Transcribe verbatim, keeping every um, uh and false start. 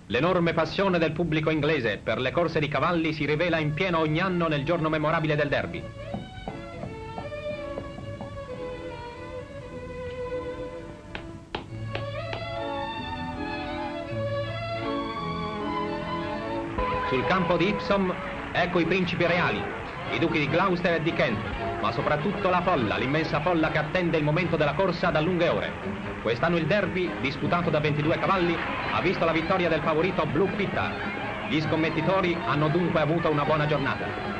L'enorme passione del pubblico inglese per le corse di cavalli si rivela in pieno ogni anno nel giorno memorabile del derby. Sul campo di Ipswich, ecco i principi reali, i duchi di Gloucester e di Kent, ma soprattutto la folla, l'immensa folla che attende il momento della corsa da lunghe ore. Quest'anno il derby, disputato da ventidue cavalli, ha visto la vittoria del favorito Blue Peter. Gli scommettitori hanno dunque avuto una buona giornata.